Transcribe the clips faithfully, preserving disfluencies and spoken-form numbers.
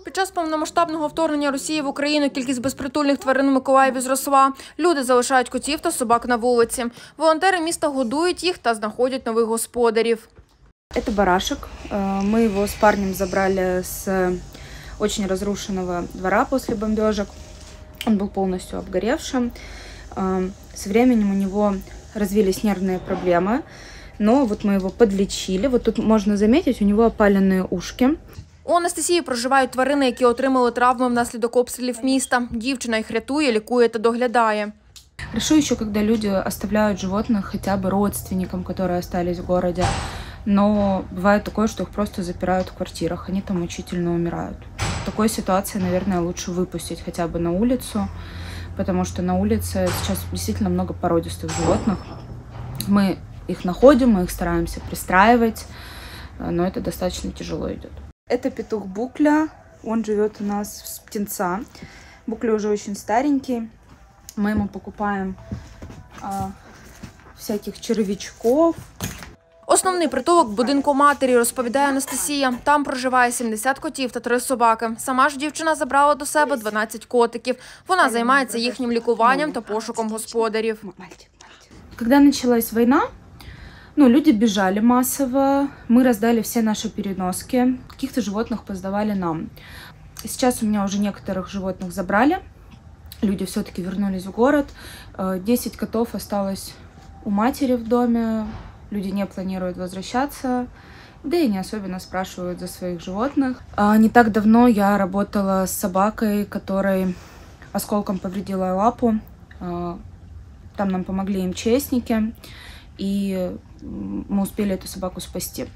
Під час повномасштабного вторгнення Росії в Україну кількість безпритульних тварин у Миколаєві зросла. Люди залишають котів та собак на вулиці. Волонтери міста годують їх та знаходять нових господарів. Это барашек. Мы его с парнем забрали с очень разрушенного двора после бомбежек. Он был полностью обгоревшим. Со временем у него развились нервные проблемы, но вот мы его подлечили. Вот тут можно заметить, у него опаленные ушки. У Анастасії проживають тварини, які отримали травми внаслідок обстрілів міста. Дівчина їх рятує, лікує та доглядає. Хорошо еще, когда люди оставляют животных хотя бы родственникам, которые остались в городе. Но бывает такое, что их просто запирают в квартирах, они там мучительно умирают. В такой ситуации, наверное, лучше выпустить хотя бы на улицу, потому что на улице сейчас действительно много породистых животных. Мы их находим, мы их стараемся пристраивать, но это достаточно тяжело идет. Это петух Букля, он живет у нас с птенца. Букля уже очень старенький, мы ему покупаем а, всяких червячков. Основний притулок – будинку матері, розповідає Анастасія. Там проживає сімдесят котів та три собаки. Сама ж дівчина забрала до себе дванадцять котиків. Вона займається їхнім лікуванням та пошуком господарів. Когда началась война, ну, люди бежали массово, мы раздали все наши переноски, каких-то животных поздавали нам. Сейчас у меня уже некоторых животных забрали, люди все-таки вернулись в город, десять котов осталось у матери в доме. Люди не планируют возвращаться, да и не особенно спрашивают за своих животных. Не так давно я работала с собакой, которой осколком повредила лапу. Там нам помогли МЧСники, и мы успели эту собаку спасти.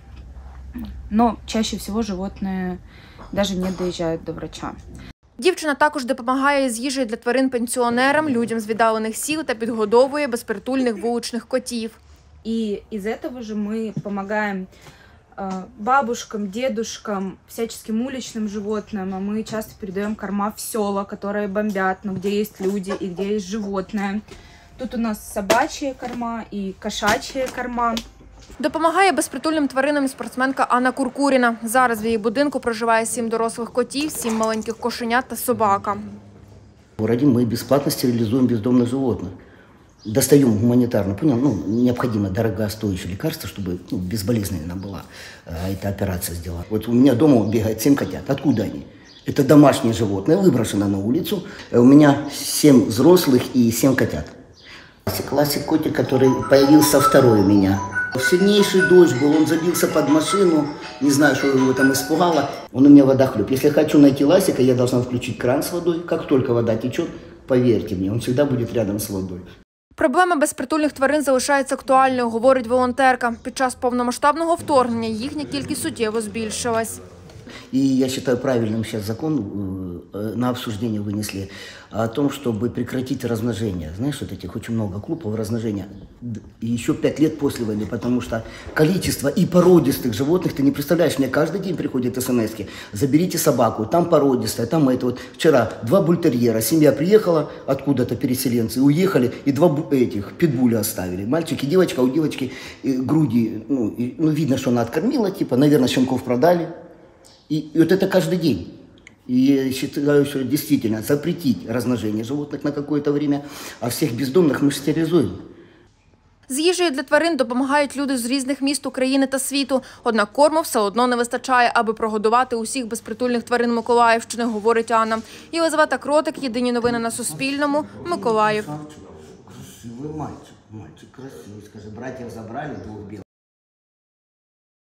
Но чаще всего животные даже не доезжают до врача. Дівчина також допомагає з їжею для тварин пенсіонерам, людям з віддалених сіл та підгодовує безпритульних вуличних котів. И из этого же мы помогаем э, бабушкам, дедушкам, всяческим уличным животным. А мы часто передаем корма в села, которые бомбят, но где есть люди и где есть животные. Тут у нас собачья корма и кошачья корма. Допомагає безпритульним тваринам і спортсменка Анна Куркуріна. Зараз в її будинку проживає сім дорослих котів, сім маленьких кошенят та собака. В городе мы бесплатно стерилизуем бездомных животных. Достаем гуманитарно, понял, ну, необходимо дорогостоящее лекарство, чтобы ну, безболезненно была э, эта операция сделана. Вот у меня дома бегает семь котят. Откуда они? Это домашнее животное, выброшено на улицу. У меня семь взрослых и семь котят. Классик котик, который появился второй у меня. Сильнейший дождь был, он забился под машину, не знаю, что его там испугало. Он у меня водохлеб. Если хочу найти ласика, я должна включить кран с водой. Как только вода течет, поверьте мне, он всегда будет рядом с водой. Проблема безпритульних тварин залишається актуальною, говорить волонтерка. Під час повномасштабного вторгнення їхня кількість суттєво збільшилась. И я считаю правильным сейчас закон на обсуждение вынесли о том, чтобы прекратить размножение. Знаешь, вот этих очень много клубов размножения. И еще пять лет после войны, потому что количество и породистых животных, ты не представляешь, мне каждый день приходят смс-ки. Заберите собаку, там породистая, там это вот. Вчера два бультерьера, семья приехала, откуда-то переселенцы, уехали, и два этих питбуля оставили. Мальчик и девочка, у девочки груди, ну, и, ну видно, что она откормила, типа, наверное, щенков продали. И, и вот это каждый день. И я считаю, что действительно запретить размножение животных на какое-то время, а всех бездомных мы стерилизуем. З їжею для тварин допомагають люди з різних міст України та світу. Однак корму все одно не вистачає, аби прогодувати усіх безпритульних тварин Миколаївщини, говорить Анна. Єлизавета Кротик, єдині новини на Суспільному, Миколаїв. Красивый мальчик, мальчик красивый, скажи, братьев забрали, двух белых.